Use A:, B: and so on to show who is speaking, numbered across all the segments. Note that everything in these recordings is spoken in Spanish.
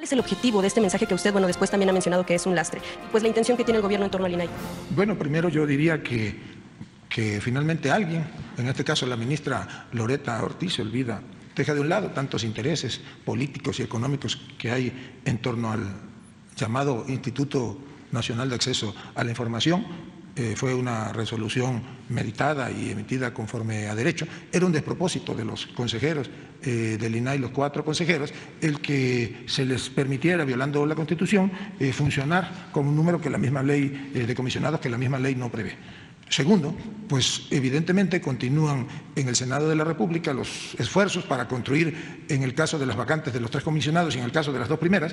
A: es el objetivo de este mensaje que usted, después también ha mencionado que es un lastre? Y pues la intención que tiene el gobierno en torno al INAI.
B: Bueno, primero yo diría que finalmente alguien, en este caso la ministra Loretta Ortiz, se olvida, deja de un lado tantos intereses políticos y económicos que hay en torno al llamado Instituto Nacional de Acceso a la Información. Fue una resolución meditada y emitida conforme a derecho. Era un despropósito de los consejeros del INAI, los 4 consejeros, el que se les permitiera, violando la Constitución, funcionar con un número que la misma ley de comisionados, que la misma ley no prevé. Segundo, pues evidentemente continúan en el Senado de la República los esfuerzos para construir, en el caso de las vacantes de los 3 comisionados y en el caso de las 2 primeras,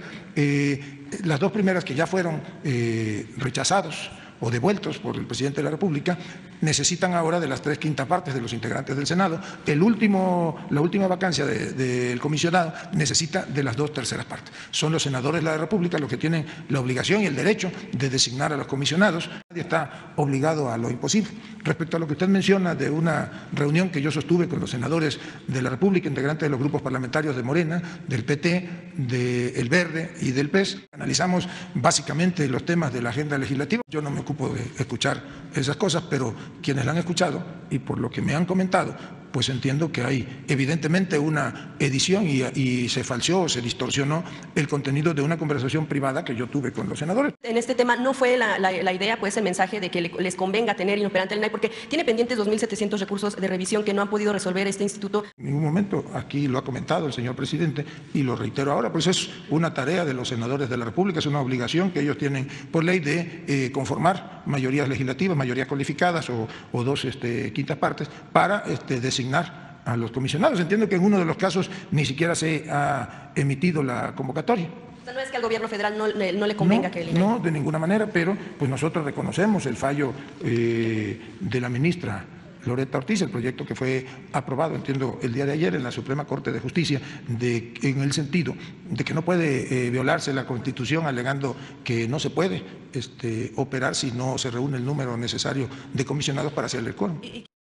B: que ya fueron rechazados o devueltos por el presidente de la República, necesitan ahora de las 3/5 partes de los integrantes del Senado. La última vacancia del comisionado necesita de las 2/3 partes. Son los senadores de la República los que tienen la obligación y el derecho de designar a los comisionados. Nadie está obligado a lo imposible. Respecto a lo que usted menciona de una reunión que yo sostuve con los senadores de la República, integrantes de los grupos parlamentarios de Morena, del PT, del Verde y del PES, analizamos básicamente los temas de la agenda legislativa. Yo no me ocupo de escuchar esas cosas, pero quienes la han escuchado y por lo que me han comentado, pues entiendo que hay evidentemente una edición y se falseó o se distorsionó el contenido de una conversación privada que yo tuve con los senadores.
A: En este tema no fue la idea, pues el mensaje de que les convenga tener inoperante el INAI, porque tiene pendientes 2.700 recursos de revisión que no han podido resolver este instituto.
B: En ningún momento, aquí lo ha comentado el señor presidente y lo reitero ahora, pues es una tarea de los senadores de la República, es una obligación que ellos tienen por ley de conformar mayorías legislativas, mayorías cualificadas o 2/5 partes para designar a los comisionados. Entiendo que en uno de los casos ni siquiera se ha emitido la convocatoria.
A: O sea, no es que al gobierno federal no le convenga que el INAI.
B: No, de ninguna manera, pero pues nosotros reconocemos el fallo de la ministra Loretta Ortiz, el proyecto que fue aprobado, entiendo, el día de ayer en la Suprema Corte de Justicia, en el sentido de que no puede violarse la Constitución alegando que no se puede operar si no se reúne el número necesario de comisionados para hacerle el quórum.